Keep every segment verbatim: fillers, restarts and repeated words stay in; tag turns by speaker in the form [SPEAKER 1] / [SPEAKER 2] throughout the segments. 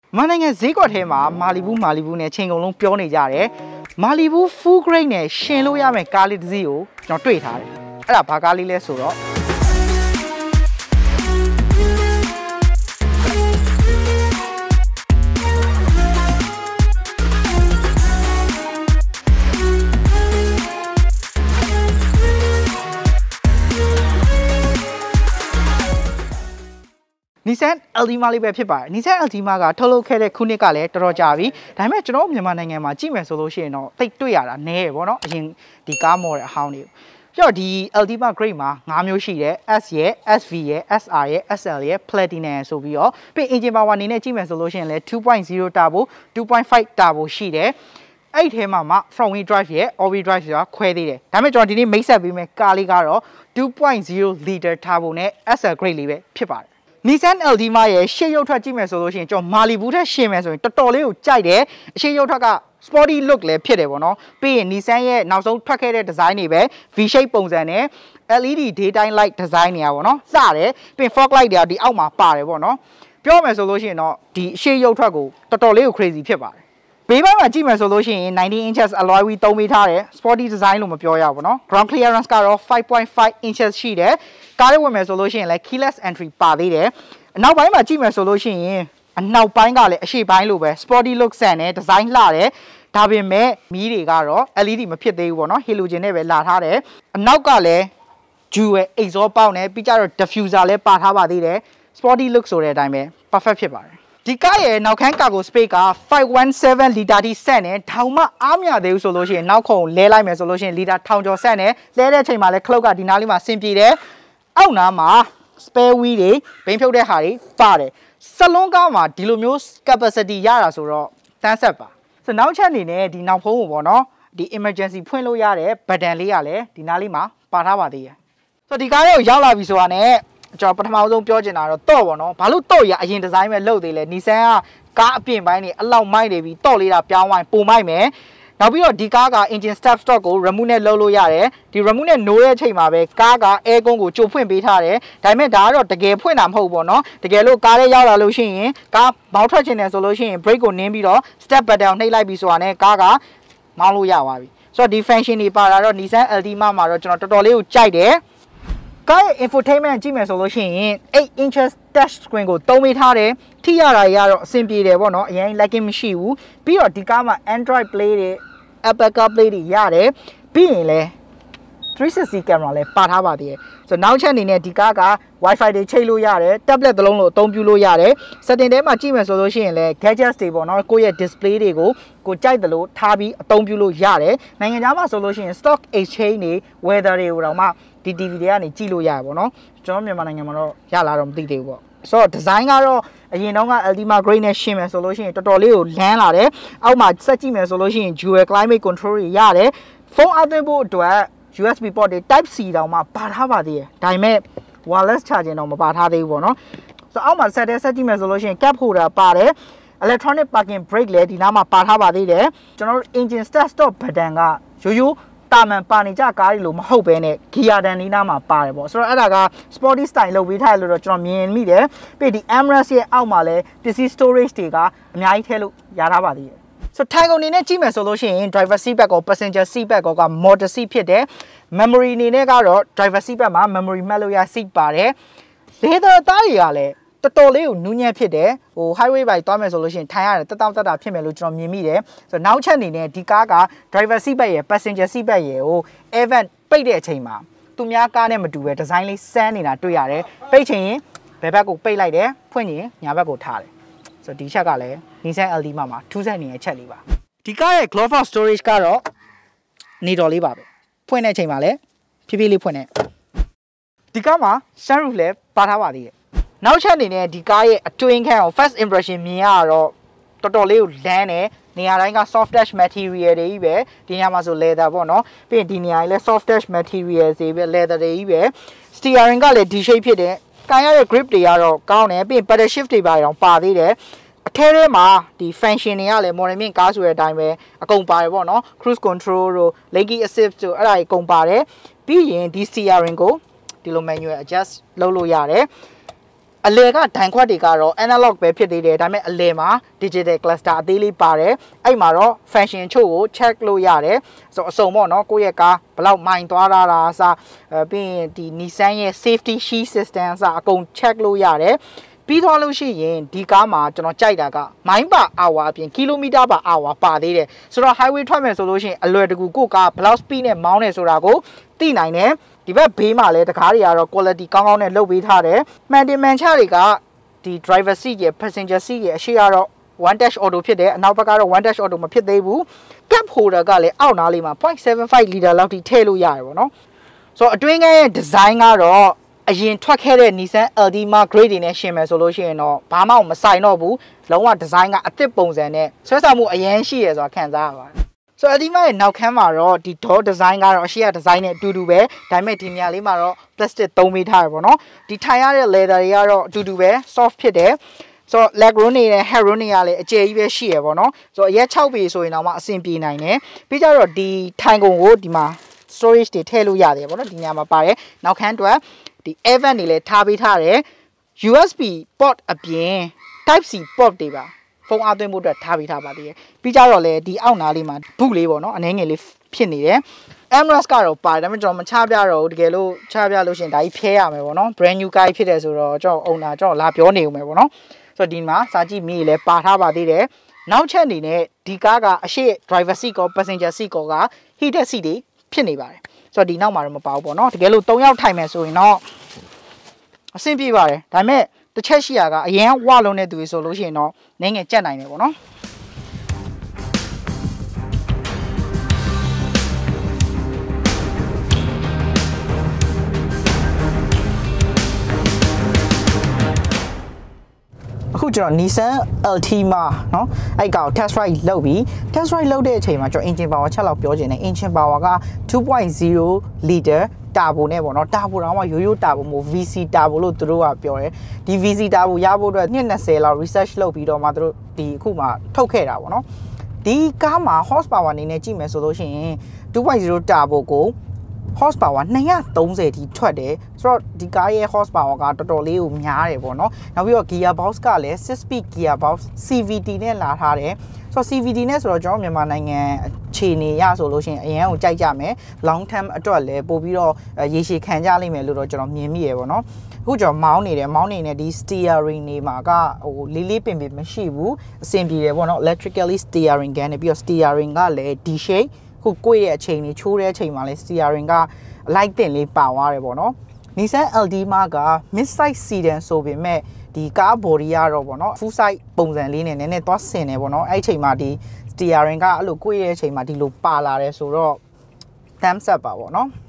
[SPEAKER 1] မန္တလေးဈေးကွက်ထဲမှာမာလီဘူးမာလီဘူးနဲ့ချိန်ကုန်လုံးပြောနေကြတယ်မာလီဘူး full grade နဲ့ရှင်လို့ရမယ့်ကားလေးတစ်စီးကိုကျွန်တော်တွေ့ထားတယ်အဲ့ဒါဘာကားလေးလဲဆိုတော့Nissan Altima လေးပဲဖြစ်ပါတယ် Nissan Altima ကထုတ်လုပ်ခဲ့တဲ့ခုနှစ်ကလည်းတော်တော်ကြာပြီဒါပေမဲ့ကျွန်တော်မြန်မာနိုင်ငံမှာကြည့်မယ်ဆိုလို့ရှိရင်တော့တိတ်တွေ့ရတာနည်းရပေါ့နော်အရင်ဒီကားမော်ဒယ်အဟောင်းတွေပြီးတော့ဒီ Altima grade မှာ၅မျိုးရှိတယ် S ရဲ့ S V ရဲ့ S R ရဲ့ S L ရဲ့ Platinum ဆိုပြီးတော့ပြီး engine power အနေနဲ့ကြည့်မယ်ဆိုလို့ရှိရင်လည်း two point zero turbo two point five turbo ရှိတယ်အဲ့ဒီထဲမှာမှ front wheel drive ရဲ့ all wheel drive ဆိုတာခွဲသေးတယ်ဒါပေမဲ့ကျွန်တော်ဒီနေ့မိတ်ဆက်ပေးမယ်ကားလေးကတော့ two point zero liter turbo နဲ့ S L grade လေးပဲဖြစ်ပါတယ်Nissan Altima ရဲ့ရှေ့ရုပ်ထွက်ကြည့်မယ်ဆိုလို့ရှိရင်ကျွန်တော်မာလီဘူးထက်ရှင်းမယ်ဆိုရင်တော်တော်လေးကိုကြိုက်တယ်အရှေ့ရုပ်ထွက်က sporty look လည်းဖြစ်တယ်ပေါ့နော်ပြီးရင် Nissan ရဲ့နောက်ဆုံးထွက်ခဲ့တဲ့ design တွေပဲ V shape ပုံစံနဲ့ L E D daytime light design တွေอ่ะပေါ့နော်စတယ်ပြီးရင် fog light တွေကဒီအောက်မှာပါတယ်ပေါ့နော်ပြောမယ်ဆိုလို့ရှိရင်တော့ဒီရှေ့ရုပ်ထွက်ကိုတော်တော်လေးကို crazy ဖြစ်ပါတယ်ဘေးပိုင်းမှာကြည့်မယ်ဆိုလို့ရှိရင်nineteen inches alloy wheel သုံးပေးထားတယ် sporty design လို့မပြောရဘူးเนาะ ground clearance ကတော့ five point five inches ရှိတယ်ကားလေးဝင်မယ်ဆိုလို့ရှိရင်လည်း keyless entry ပါသေးတယ်အနောက်ပိုင်းမှာကြည့်မယ်ဆိုလို့ရှိရင်အနောက်ပိုင်းကလည်းအရှေ့ပိုင်းလိုပဲ sporty look ဆန်တယ် design လှတယ်ဒါပေမဲ့မီးတွေကတော့ L E D မဖြစ်သေးဘူးပေါ့เนาะ halogen နဲ့ပဲလာထားတယ်အနောက်ကလည်း jewel exhaust ပေါက်နဲ့ပြီးကြတော့ diffuser လည်းပါထားပါသေးတယ် sporty look ဆိုတဲ့အတိုင်းပဲ perfect ဖြစ်ပါတယ်ဒီကားရဲ့နောက်ခန်းကာကို space ကfive one sevenလီတာထိဆန့်တယ်ထောင်မအားမရသေးဘူးဆိုလို့ရှိရင်နောက်ခုံလဲလိုက်မယ်ဆိုလို့ရှိရင်လီတာထောင်ကျော်ဆန့်တယ်လဲတဲ့ချိန်မှာလဲခလုတ်ကဒီနားလေးမှာဆင်ပြေတယ်အောက်နားမှာ spare wheel တွေဘိန်းဖြုတ်တဲ့ဟာတွေပါတယ်စလုံးကားမှာဒီလိုမျိုး capacity ရတာဆိုတော့တန်းဆက်ပါဆိုနောက်ချက်အနေနဲ့ဒီနောက်ဖုံးကိုပေါ့နော်ဒီ emergency ဖွင့်လို့ရတဲ့ button လေးကလည်းဒီနားလေးမှာပါထားပါသေးတယ်ဆိုဒီကားလေးကိုရောက်လာပြီဆိုတာနဲ့ကျွန်တော်ပထမဆုံးပြောချင်တာတော့တော့ပေါ့နော်ဘာလို့တော့ရအရင်ဒီဇိုင်းပဲလုပ်သေးလဲ Nissan ကကားအပြင်ပိုင်းနေအလောက်မိုက်နေပြီတော့လေးတာပြောင်းဝိုင်းပုံမိုက်မယ်နောက်ပြီးတော့ဒီကားက engine start stop ကို remote နဲ့လုပ်လို့ရတယ်ဒီ remote နဲ့နိုးတဲ့အချိန်မှာပဲကားက air con ကိုကြိုဖွင့်ပေးထားတယ်ဒါပေမဲ့ဒါကတော့တကယ်ဖွင့်တာမဟုတ်ဘူးပေါ့နော်တကယ်လို့ကားလေးရောက်လာလို့ရှိရင်ကားမောင်းထွက်ချင်တယ်ဆိုလို့ရှိရင် brake ကိုနင်းပြီးတော့ step button နှိပ်လိုက်ပြီးဆိုတာနဲ့ကားကမောင်းလို့ရပါပြီဆိုတော့ဒီ function တွေပါတာတော့ Nissan Altima မှာတော့ကျွန်တော်တော်တော်လေးကိုကြိုက်တယ်ကားရဲ့ infotainment ကြည့်မယ်ဆိုလို့ရှိရင်eight inches touch screen ကိုသုံးပေးထားတယ်ထိရတာရတော့အဆင်ပြေတယ်ပေါ့နော်အရင် lagging မရှိဘူးပြီးတော့ဒီကားမှာ Android Play တွေ Apple CarPlay တွေရတယ်ပြီးရင်လည်းthree sixty camera လည်းပါထားပါသေးတယ်ဆိုတော့နောက်ချက်အနေနဲ့ဒီကားက Wi-Fi တွေချိတ်လို့ရတယ် tablet တစ်လုံးလို့အသုံးပြုလို့ရတယ် setting ထဲမှာကြည့်မယ်ဆိုလို့ရှိရင်လည်း gadgets တွေပေါ့နော်ကိုယ့်ရဲ့ display တွေကိုကိုကြိုက်တယ်လို့ထားပြီးအသုံးပြုလို့ရတယ်နိုင်ငံခြားမှာဆိုလို့ရှိရင် stock exchange တွေ weather တွေကိုတော့မှဒီ T V တွေကနေကြည့်လို့ရတယ်ပေါ့နော်ကျွန်တော်မြန်မာနိုင်ငံမှာတော့ရလာတော့မသိသေးဘူးပေါ့ဆိုတော့ design ကတော့အရင်တော့က Altima grade နဲ့ရှင်းမယ်ဆိုလို့ရှိရင်တော်တော်လေးကိုလမ်းလာတယ်အောက်မှာဆက်ကြည့်မယ်ဆိုလို့ရှိရင် dual climate control တွေရတယ်ဖုန်းအသွင်းဖို့အတွက် U S B port တွေ type C တောင်မှပါထားပါသေးတယ်ဒါပေမဲ့ wireless charging တော့မပါထားသေးဘူးပေါ့နော်ဆိုတော့အောက်မှာဆက်တဲ့ဆက်ကြည့်မယ်ဆိုလို့ရှိရင် cap holder ပါတယ် electronic parking brake လည်းဒီနားမှာပါထားပါသေးတယ်ကျွန်တော်တို့ engine start stop button ကရိုးရိုးတာမန်ပါနေကြကားတွေလို့မဟုတ်ဘဲနဲ့ gear တန်ဒီနားမှာပါတယ်ပေါ့ဆိုတော့အဲ့ဒါက sporty style လုပ်ပေးထားတယ်လို့တော့ကျွန်တော်မြင်မိတယ်ပြီးဒီ Amras ရဲ့အောက်မှာလည်းပစ္စည်း storage တွေကအများကြီးထည့်လို့ရထားပါသေးတယ်ဆိုထိုင်ကုန်အနေနဲ့ကြည့်မယ်ဆိုလို့ရှိရင် driver seat back ကော passenger seat back ကောက motor seat ဖြစ်တယ် memory အနေနဲ့ကတော့ driver seat back မှာ memory မှတ်လို့ရ seat ပါတယ် leather သားတွေကလည်းတော်တော်လေးကိုနူးညံ့ဖြစ်တယ်ဟို highway ဘိုင်သွားမယ်ဆိုလို့ရှိရင်ထိုင်ရတယ်တက်တောက်တက်တာဖြစ်မယ်လို့ကျွန်တော်မြင်မိတယ်ဆိုတော့နောက်ချက်အနေနဲ့ဒီကားက driver seat back ရဲ့ passenger seat back ရဲ့ဟို air vent ပိတ်တဲ့အချိန်မှာသူများကားနဲ့မတူပဲ design လေးစမ်းနေတာတွေ့ရတယ်ပိတ်ချင်ရင်ဘယ်ဘက်ကိုပိတ်လိုက်တယ်ဖွင့်ရင်ညာဘက်ကိုထားတယ်ဆိုတော့ဒီချက်ကလည်း Nissan Altima မှာထူးဆန်းနေတဲ့ချက်လေးပါဒီကားရဲ့ glove storage ကတော့နေတော်လေးပါပဲဖွင့်တဲ့အချိန်မှာလည်းဖြည်းဖြည်းလေးဖွင့်နေဒီကားမှာ sunroof လည်းပါထားပါသေးတယ်နောက်ချက်အနေနဲ့ဒီကားရဲ့အတွင်းခန်းကို first impression မြင်ရတော့တော်တော်လေးကိုလမ်းတယ်နေရာတိုင်းက soft touch material တွေကြီးပဲဒီနေရာမှာဆို leather ပေါ့နော်ပြီးရင်ဒီနေရာကြီးလည်း soft touch material တွေပဲ leather တွေကြီးပဲ steering ကလည်း D shape ဖြစ်တယ်ကန်ရတဲ့ grip တွေကတော့ကောင်းတယ်ပြီးရင် pedal shift တွေပါတော့ပါသေးတယ်အထဲထဲမှာဒီ function တွေကလည်း modern မြင့်ကားဆိုတဲ့အတိုင်းပဲအကုန်ပါတယ်ပေါ့နော် cruise control တို့ lane assist တို့အဲ့ဒါကြီးအကုန်ပါတယ်ပြီးရင်ဒီ steering ကိုဒီလို manual adjust လုပ်လို့ရတယ်အလဲကဒိုင်ခွက်တွေကတော့ analog ပဲဖြစ်သေးတယ်ဒါပေမဲ့အလဲမှာ digital cluster အသေးလေးပါတယ်အဲ့မှာတော့ function ချို့ကို check လို့ရတယ်ဆိုတော့အစုံပေါ့နော်ကိုယ့်ရဲ့ကားဘယ်လောက်မိုင်သွားတာလားအစားပြီးရင်ဒီ Nissan ရဲ့ safety shield system အစားအကုန် check လို့ရတယ်ပြီးသွားလို့ရှိရင်ဒီကားမှာကျွန်တော်ကြိုက်တာကမိုင်ပါ hour အပြင် kilometer per hour ပါသေးတယ်ဆိုတော့ highway ထွက်မယ်ဆိုလို့ရှိရင်အလွယ်တကူကိုယ့်ကားဘယ်လောက် speed နဲ့မောင်းနေဆိုတာကိုသိနိုင်တယ်ဒီဘက်ဘေးမှာလည်းတကားတွေကတော့ quality ကောင်းကောင်းနဲ့လုပ်ပေးထားတယ်မှန်တယ်မှန်ချတွေကဒီ driver seat ရဲ့ passenger seat ရဲ့အရှိကတော့ one dash auto ဖြစ်တယ်အနောက်ဘက်ကတော့ one dash auto မဖြစ်သေးဘူး gap holder ကလည်းအောက်နားလေးမှာ zero point seven five liter လောက်ထိထည့်လို့ရတယ်ပေါ့နော်ဆိုတော့အတွင်းကရဲ့ design ကတော့အရင်ထွက်ခဲ့တဲ့ Nissan Altima grade တွေနဲ့ရှင်မယ်ဆိုလို့ရှိရင်တော့ဘာမှမဆိုင်တော့ဘူးလုံးဝ design ကအသစ်ပုံစံနဲ့ဆွဲဆောင်မှုအရင်ရှိရဆိုတာခံစားရပါတယ်ဆိုတော့အဒီမရဲ့နောက်ခန်းမှာတော့ဒီ door design ကတော့အရှိရ design နဲ့အတူတူပဲဒါပေမဲ့ဒီနေရာလေးမှာတော့ plastic သုံးပေးထားရပေါ့နော်ဒီထိုင်ရတဲ့ leather တွေကတော့အတူတူပဲ soft ဖြစ်တယ်ဆိုတော့ leg room တွေနဲ့ head room တွေကလည်းအကျယ်ကြီးပဲရှိရပေါ့နော်ဆိုတော့အရက် six ပေဆိုရင်တော့မှအဆင်ပြေနိုင်တယ်ပြီးကြတော့ဒီထိုင်ကုန်ကိုဒီမှာ storage တွေထည့်လို့ရတယ်ပေါ့နော်ဒီနေရာမှာပါတယ်နောက်ခန်းအတွက်ဒီ air vent တွေလည်းထားပေးထားတယ် U S B port အပြင် type C port တွေပါဖုန်းအားသွင်းဖို့အတွက်ထားပေးထားပါသေးတယ်ပြီးကြတော့လေဒီအောက်နားလေးမှာဘူးလေးပေါ့နော်အနေငယ်လေးဖြစ်နေတယ် Amrest ကတော့ပါတယ်ဒါပေမဲ့ကျွန်တော်မချပြတော့ဘူးတကယ်လို့ချပြလို့ရှိရင်ဒါကြီးဖျဲရမယ်ပေါ့နော် brand new guy ဖြစ်တယ်ဆိုတော့ကျွန်တော်အုံနာကျွန်တော်လာပြောနေဦးမယ်ပေါ့နော်ဆိုတော့ဒီမှာစာကြည့်မိလည်းပါထားပါသေးတယ်နောက်ချက်အနေနဲ့ဒီကားကအရှိ driver seat ကော passenger seat ကောက heated seat တွေဖြစ်နေပါတယ်ဆိုတော့ဒီနောက်မှာတော့မပါဘူးပေါ့နော်တကယ်လို့၃ယောက်ထိုင်မယ်ဆိုရင်တော့အဆင်ပြေပါတယ်ဒါပေမဲ့တစ်ချက်ရှိရကအရင်ဝလုံးတဲ့သူတွေဆိုလို့ရှိရင်တော့နည်းငယ်ကြက်နိုင်တယ်ပေါ့နော်အခုကျွန်တော် Nissan Altima เนาะအဲ့ကောင် test ride လုပ်ပြီး test ride လုပ်တဲ့အချိန်မှာကျွန်တော် engine power ချက်လောက်ပြောချင်တယ် engine power က two point zero liter turbo နဲ့ပေါ့เนาะ turbo တော့မှရိုးရိုး turbo မို့ V C turbo လို့သူတို့ကပြောတယ်ဒီ V C turbo ရဖို့အတွက်two twentyလောက် research လုပ်ပြီးတော့မှသူတို့ဒီအခုမှထုတ်ခဲ့တာပေါ့เนาะဒီကားမှာ horsepower အနေနဲ့ကြည့်မယ်ဆိုလို့ရှိရင် two point zero turbo ကို horsepower two thirtyထိထွက်တယ်ဆိုတော့ဒီကားရဲ့ horsepower ကတော်တော်လေးကိုများတယ်ပေါ့နော်နောက်ပြီးတော့ gearbox ကလည်း six speed gearbox C V T နဲ့လာထားတယ်ဆိုတော့ C V T နဲ့ဆိုတော့ကျွန်တော်မြန်မာနိုင်ငံအခြေအနေရဆိုလို့ရှိရင်အရင်ကိုကြိုက်ကြမယ် long term အတွက်လည်းပို့ပြီးတော့ရေရှည်ခံကြလိမ့်မယ်လို့တော့ကျွန်တော်မြင်မိရပေါ့နော်အခုကျွန်တော်မောင်းနေတယ်မောင်းနေတဲ့ဒီ steering နေမှာကဟိုလေးလေးပင်ပင်မရှိဘူးအဆင်ပြေတယ်ပေါ့နော် electrically steering gun နဲ့ပြီးတော့ steering ကလည်း D shapeခုကိုယ့်ရဲ့အချိန်ကြီးချိုးတဲ့အချိန်မှာလဲ steering ကအလိုက်တင်လေးပါသွားတယ်ပေါ့နော် Nissan Altima က mid size sedan ဆိုပေမဲ့ဒီကား body ကတော့ပေါ့နော် full size ပုံစံလေးနဲ့နည်းနည်းသွားဆင်တယ်ပေါ့နော်အဲ့အချိန်မှာဒီ steering ကအဲ့လိုကိုယ့်ရဲ့အချိန်မှာဒီလိုပါလာတယ်ဆိုတော့ thumbs up ပါပေါ့နော်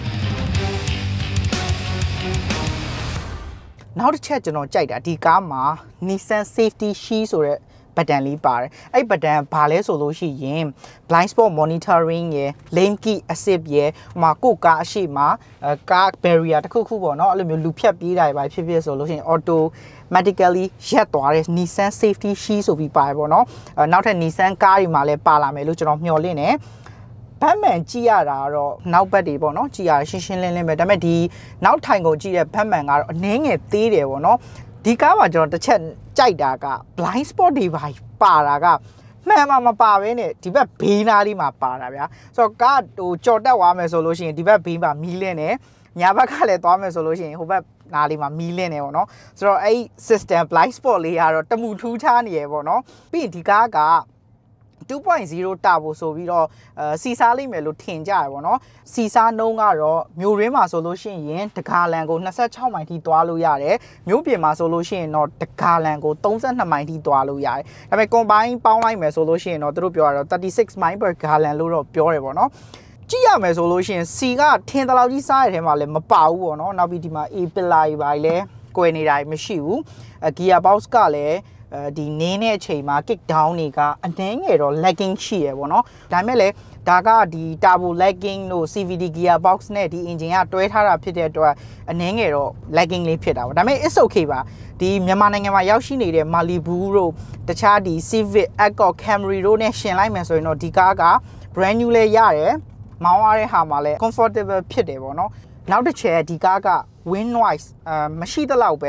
[SPEAKER 1] နောက်တစ်ချက်ကျွန်တော်ကြိုက်တာဒီကားမှာ Nissan Safety Shield ဆိုတဲ့ဘတ်တန်လေးပါတယ်အဲ့ဘတ်တန်ဘာလဲဆိုလို့ရှိရင် blind spot monitoring ရယ် lane key assist ရယ်ဟိုမှာကိုကားအရှိမှာကား barrier တစ်ခုခုပေါ့နော်အဲ့လိုမျိုးလူဖြတ်ပြေးတာပဲဖြစ်ဖြစ်ဆိုလို့ရှိရင် automatically ရက်သွားတဲ့ Nissan Safety Shield ဆိုပြီးပါတယ်ပေါ့နော်နောက်ထပ် Nissan ကားတွေမှာလည်းပါလာမယ်လို့ကျွန်တော်မျှော်လင့်တယ်ဘတ်မန်ကြည့်ရတာကတော့နောက်ဘက်တွေပေါ့နော်ကြည့်ရရှင်းရှင်းလင်းလင်းပဲဒါပေမဲ့ဒီနောက်ထိုင်ကုန်ကြည့်တဲ့ဘတ်မန်ကတော့အနည်းငယ်သေးတယ်ပေါ့နော်ဒီကားမှာကျွန်တော်တစ်ချက်ကြိုက်တာက blind spot တွေပါပါတာကမှန်မှာမပါဘဲနဲ့ဒီဘက်ဘေးနားလေးမှာပါတာဗျာဆိုတော့ကားဟိုကြော်တက်သွားမယ်ဆိုလို့ရှိရင်ဒီဘက်ဘေးမှာမီးလင်းနေညာဘက်ကလည်းသွားမယ်ဆိုလို့ရှိရင်ဟိုဘက်နားလေးမှာမီးလင်းနေပေါ့နော်ဆိုတော့အဲ့ system blind spot လေးကတော့တမှုထူးခြားနေရပေါ့နော်ပြီးရင်ဒီကားကtwo point zero turbo ဆိုပြီးတော့အဲစီစားလိမ့်မယ်လို့ထင်ကြရပေါ့နော်စီစားနှုံးကတော့မြို့ရင်းမှာဆိုလို့ရှိရင်တကာလန်ကိုtwenty-sixမိုင်ထိသွားလို့ရတယ်မြို့ပြင်မှာဆိုလို့ရှိရင်တော့တကာလန်ကိုthirty-twoမိုင်ထိသွားလို့ရတယ်ဒါပေမဲ့ combine ပေါင်းလိုက်မယ်ဆိုလို့ရှိရင်တော့သူတို့ပြောတာတော့thirty-sixမိုင် per gallon လို့တော့ပြောတယ်ပေါ့နော်ကြည့်ရမယ်ဆိုလို့ရှိရင်စီကထင်တလောက်ကြီးစားရတဲ့ထဲမှာလည်းမပါဘူးပေါ့နော်နောက်ပြီးဒီမှာ A pillar တွေပါလေကွယ်နေတာမရှိဘူး gear box ကလည်းအဲဒီနင်းတဲ့အချိန်မှာ kick down တွေကအနှင်းငယ်တော့ lagging ရှိရပေါ့နော်ဒါပေမဲ့လည်းဒါကဒီ turbo lagging တို့ C V T gear box နဲ့ဒီ engine ကတွဲထားတာဖြစ်တဲ့အတွက်အနှင်းငယ်တော့ lagging လေးဖြစ်တာပေါ့ဒါပေမဲ့ it's okay ပါဒီမြန်မာနိုင်ငံမှာရောက်ရှိနေတဲ့ Malibu တို့တခြားဒီ Civic, Accord, Camry တို့နဲ့ရှင်လိုက်မယ်ဆိုရင်တော့ဒီကားက brand new လေးရတယ်မောင်းရတဲ့ဟာမှာလည်း comfortable ဖြစ်တယ်ပေါ့နော်နောက်တစ်ချက်ဒီကားက wind noise အဲမရှိသလောက်ပဲ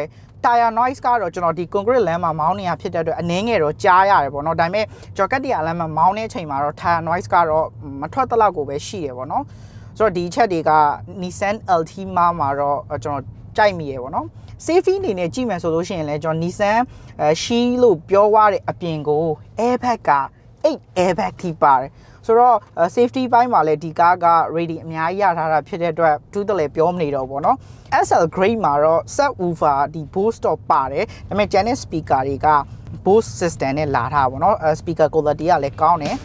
[SPEAKER 1] tire noise ကတော့ကျွန်တော်ဒီ concrete လမ်းမှာမောင်းနေတာဖြစ်တဲ့အတွက်အနည်းငယ်တော့ကြားရတယ်ပေါ့နော်ဒါပေမဲ့ကျော်ကတ်တရားလမ်းမှာမောင်းတဲ့အချိန်မှာတော့ tire noise ကတော့မထွက်တလောက်ကိုပဲရှိတယ်ပေါ့နော်ဆိုတော့ဒီချက်တွေက Nissan Altima မှာတော့ကျွန်တော်ကြိုက်မိရပေါ့နော် safety အနေနဲ့ကြည့်မယ်ဆိုလို့ရှိရင်လည်းကျွန်တော် Nissan အဲ She လို့ပြောရတဲ့အပြင်ကို airbag ကeight airbag ထိပါတယ်ဆိုတော့ safety ဘိုင်းမှာလည်းဒီကားက rating အများကြီးရထားတာဖြစ်တဲ့အတွက်တူးတယ်လည်းပြောမနေတော့ဘူးပေါ့နော် S L grade မှာတော့ subwoofer ဒီ Bose တော့ပါတယ်ဒါပေမဲ့ Janet speaker တွေက Bose system နဲ့လာထားပါပေါ့နော် speaker quality ကလည်းကောင်းတယ်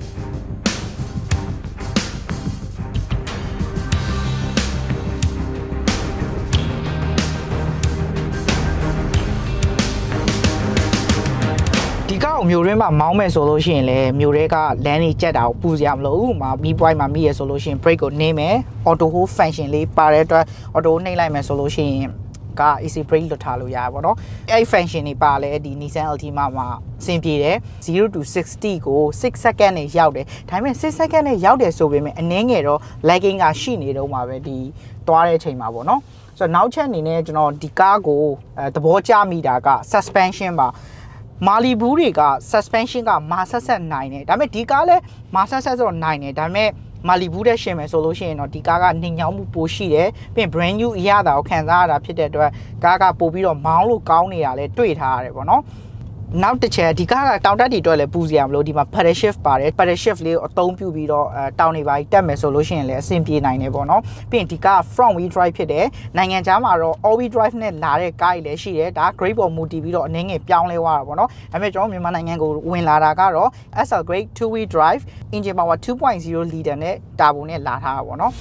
[SPEAKER 1] ဒီကောက်မျိုးရင်းမှာမောင်းမယ်ဆိုလို့ရှိရင်လည်းမျိုးတွေကလမ်းကြီးကြက်တာကိုပူစရာမလိုဘူး။မှာမီးပွိုင်းမှာမိရဆိုလို့ရှိရင် brake ကိုနှိမ့်မယ်။ auto hold function လေးပါတဲ့အတွက် auto နှိမ့်လိုက်မယ်ဆိုလို့ရှိရင်က easy brake လွတ်ထားလို့ရပါတော့။အဲ့ function တွေပါလဲဒီ Nissan Altima မှာအဆင်ပြေတယ်။ zero to sixty ကို six second နဲ့ရောက်တယ်။ဒါပေမဲ့ six second နဲ့ရောက်တယ်ဆိုပေမဲ့အနည်းငယ်တော့ lagging ကရှိနေတော့မှာပဲဒီသွားတဲ့အချိန်မှာပေါ့နော်။ဆိုတော့နောက်ချက်အနေနဲ့ကျွန်တော်ဒီကားကိုအဲသဘောကျမိတာက suspension ပါမာလီဘူးတွေက suspension ကမာဆက်ဆက်နိုင်တယ်ဒါပေမဲ့ဒီကားလည်းမာဆက်ဆက်ဆိုနိုင်တယ်ဒါပေမဲ့မာလီဘူးတဲ့ရှင်မယ်ဆိုလို့ရှိရင်တော့ဒီကားကနှိမ်ညောင်းမှုပိုရှိတယ်ပြီးရင် brand new အရသာကိုခံစားရတာဖြစ်တဲ့အတွက်ကားကပို့ပြီးတော့မောင်းလို့ကောင်းနေတာလည်းတွေ့ထားရတယ်ပေါ့နော်နောက်တစ်ချက်ဒီကားကတောင်တက်တီအတွက်လည်းပူစရာမလိုဒီမှာ pedal shift ပါတယ် pedal shift လေးကိုအသုံးပြုပြီးတော့အဲတောင်တွေပါတက်မယ်ဆိုလို့ရှိရင်လည်းအဆင်ပြေနိုင်တယ်ပေါ့နော်ပြီးရင်ဒီကား front wheel drive ဖြစ်တယ်နိုင်ငံခြားမှာတော့ all wheel drive နဲ့လာတဲ့ကားတွေလည်းရှိတယ်ဒါ grade ပေါ်မူတည်ပြီးတော့အနေငယ်ပြောင်းလဲသွားတာပေါ့နော်ဒါပေမဲ့ကျွန်တော်မြန်မာနိုင်ငံကိုဝင်လာတာကတော့ S L grade two wheel drive engine power two point zero liter နဲ့ turbo နဲ့လာထားတာပေါ့နော်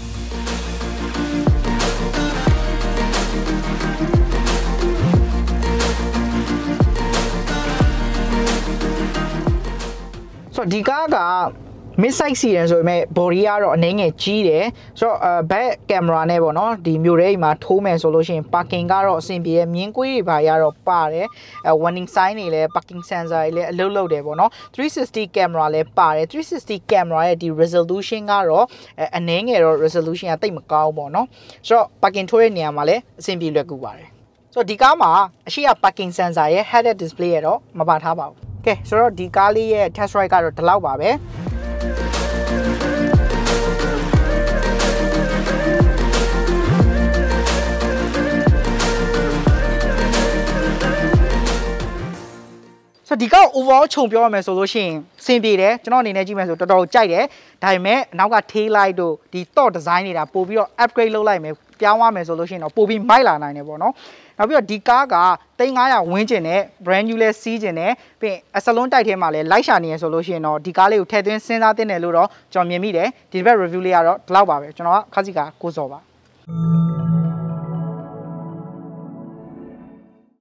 [SPEAKER 1] ဆိုတော့ဒီကားက mid size စီရင်ဆိုပေမဲ့ body ကတော့အနေငယ်ကြီးတယ်ဆိုတော့ back camera နဲ့ပေါ့နော်ဒီမျိုးတွေမှာထိုးမယ်ဆိုလို့ရှိရင် parking ကတော့အဆင်ပြေမြင်းကွေးတွေပါရတော့ပါတယ်အဲ warning sign တွေလည်း parking sensor တွေလည်းအလုပ်လုပ်တယ်ပေါ့နော်three sixty camera လည်းပါတယ်three sixty camera ရဲ့ဒီ resolution ကတော့အနည်းငယ်တော့ resolution ကတိတ်မကောင်းပေါ့နော်ဆိုတော့ parking ထိုးတဲ့နေရာမှာလည်းအဆင်ပြေလွယ်ကူပါတယ်ဆိုတော့ဒီကားမှာအရှိက parking sensor ရဲ့ head up display ရတော့မပါထားပါဘူးကဲဆိုတော့ဒီကားလေးရဲ့ test ride ကတော့ဒီလောက်ပါပဲဆိုတော့ဒီကောက် overall ခြုံပြောရမယ်ဆိုလို့ရှိရင်စင်ပြေတယ်ကျွန်တော်အနေနဲ့ကြည့်မယ်ဆိုတော်တော်ကြိုက်တယ်ဒါပေမဲ့နောက်က tail light တို့ဒီ thought design နေတာပို့ပြီးတော့ upgrade လုပ်လိုက်မယ်ပြောင်းသွားမယ်ဆိုလို့ရှိရင်တော့ပို့ပြီးမိုက်လာနိုင်တယ်ပေါ့နော်နောက်ပြီးတော့ဒီကားကthree thousand five hundredဝန်းကျင်နဲ့ brand new လဲစီးကျင်တယ်ပြီးရင်အစလုံးတိုက်ထဲမှာလဲလိုက်ရှာနေရဆိုလို့ရှိရင်တော့ဒီကားလေးကိုထည့်သွင်းစဉ်းစားသင့်တယ်လို့တော့ကျွန်တော်မြင်မိတယ်ဒီဘက် review လေးကတော့ဒီလောက်ပါပဲကျွန်တော်ကခါစီကကိုစောပါ